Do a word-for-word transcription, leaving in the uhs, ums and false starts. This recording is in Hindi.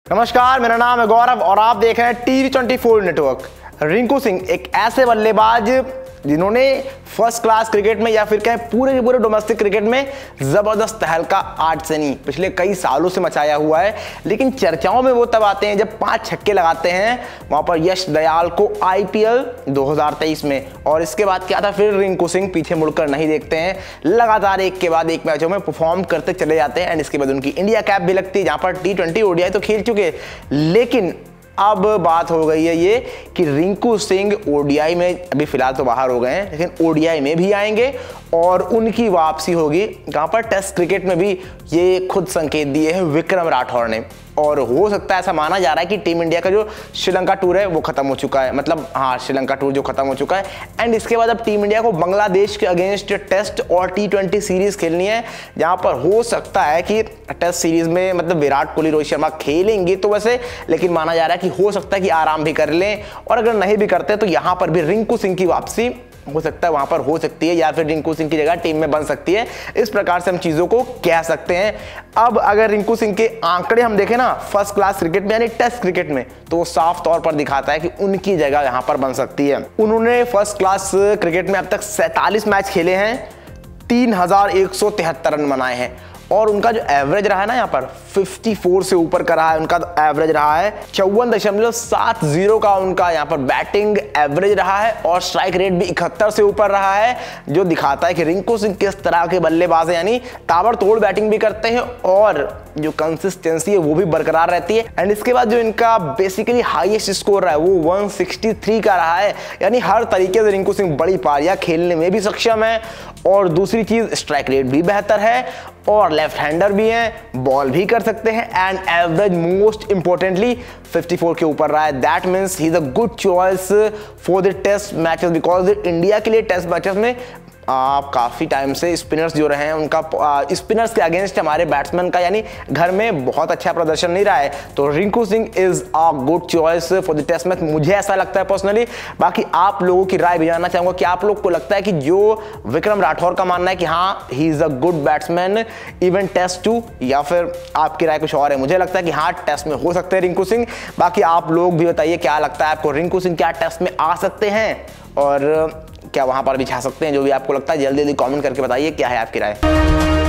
नमस्कार, मेरा नाम है गौरव और आप देख रहे हैं TV twenty four network. Rinku Singh एक ऐसे बल्लेबाज जिन्होंने फर्स्ट क्लास क्रिकेट में या फिर कहें पूरे के पूरे डोमेस्टिक क्रिकेट में जबरदस्त तहलका आज से नहीं पिछले कई सालों से मचाया हुआ है, लेकिन चर्चाओं में वो तब आते हैं जब पांच छक्के लगाते हैं वहां पर यश दयाल को आईपीएल दो हज़ार तेईस में। और इसके बाद क्या था, फिर रिंकू सिंह पीछे मुड़कर नहीं देखते हैं, लगातार एक के बाद एक मैचों में परफॉर्म करते चले जाते हैं। एंड इसके बाद उनकी इंडिया कैप भी लगती है जहां पर टी ट्वेंटी ओडीआई तो खेल चुके, लेकिन अब बात हो गई है ये कि रिंकू सिंह ओडीआई में अभी फिलहाल तो बाहर हो गए हैं, लेकिन ओडीआई में भी आएंगे और उनकी वापसी होगी जहां पर टेस्ट क्रिकेट में भी ये खुद संकेत दिए हैं विक्रम राठौर ने। और हो सकता है, ऐसा माना जा रहा है कि टीम इंडिया का जो श्रीलंका टूर है वो खत्म हो चुका है, मतलब हाँ श्रीलंका टूर जो खत्म हो चुका है। एंड इसके बाद अब टीम इंडिया को बांग्लादेश के अगेंस्ट टेस्ट और टी ट्वेंटी सीरीज खेलनी है, जहां पर हो सकता है कि टेस्ट सीरीज में मतलब विराट कोहली रोहित शर्मा खेलेंगे तो वैसे, लेकिन माना जा रहा है कि हो सकता है कि आराम भी कर लें, और अगर नहीं भी करते तो यहां पर भी रिंकू सिंह की वापसी हो सकता है वहां पर हो सकती है, या फिर रिंकू सिंह की जगह टीम में बन सकती है। इस प्रकार से हम चीजों को कह सकते हैं। अब अगर रिंकू सिंह के आंकड़े हम देखें ना फर्स्ट क्लास क्रिकेट में यानी टेस्ट क्रिकेट में, तो साफ तौर पर दिखाता है कि उनकी जगह यहां पर बन सकती है। उन्होंने फर्स्ट क्लास क्रिकेट में अब तक सैंतालीस मैच खेले हैं, तीन हजार एक सौ तिहत्तर रन बनाए हैं, और उनका जो एवरेज रहा है ना यहाँ पर चौवन से ऊपर का रहा है उनका एवरेज रहा है, चौवन दशमलव सात जीरो का उनका यहाँ पर बैटिंग एवरेज रहा है, और स्ट्राइक रेट भी इकहत्तर से ऊपर रहा है, जो दिखाता है कि रिंकू सिंह किस तरह के बल्लेबाज हैं, यानी ताबड़तोड़ बैटिंग भी करते हैं और जो कंसिस्टेंसी है वो भी बरकरार रहती है। एंड इसके बाद जो इनका बेसिकली हाईएस्ट स्कोर रहा है वो एक सौ तिरसठ का रहा है, यानी हर तरीके से रिंकू सिंह बड़ी पारियां खेलने में भी सक्षम है, और दूसरी चीज स्ट्राइक रेट भी बेहतर है, और लेफ्ट हैंडर भी हैं, बॉल भी कर सकते हैं, एंड एवरेज मोस्ट इंपॉर्टेंटली चौवन के ऊपर रहा है। That means he is a good choice for the test matches, because India के लिए टेस्ट मैचेस में आप काफ़ी टाइम से स्पिनर्स जो रहे हैं उनका स्पिनर्स के अगेंस्ट हमारे बैट्समैन का यानी घर में बहुत अच्छा प्रदर्शन नहीं रहा है, तो Rinku Singh is a good choice for the test match, मुझे ऐसा लगता है पर्सनली। बाकी आप लोगों की राय भी जानना चाहूंगा कि आप लोग को लगता है कि जो विक्रम राठौर का मानना है कि हाँ he is a good batsman even test too, या फिर आपकी राय कुछ और है? मुझे लगता है कि हाँ टेस्ट में हो सकते हैं रिंकू सिंह। बाकी आप लोग भी बताइए क्या लगता है आपको, रिंकू सिंह क्या टेस्ट में आ सकते हैं और क्या वहां पर भी छा सकते हैं? जो भी आपको लगता है जल्दी जल्दी कमेंट करके बताइए क्या है आपकी राय।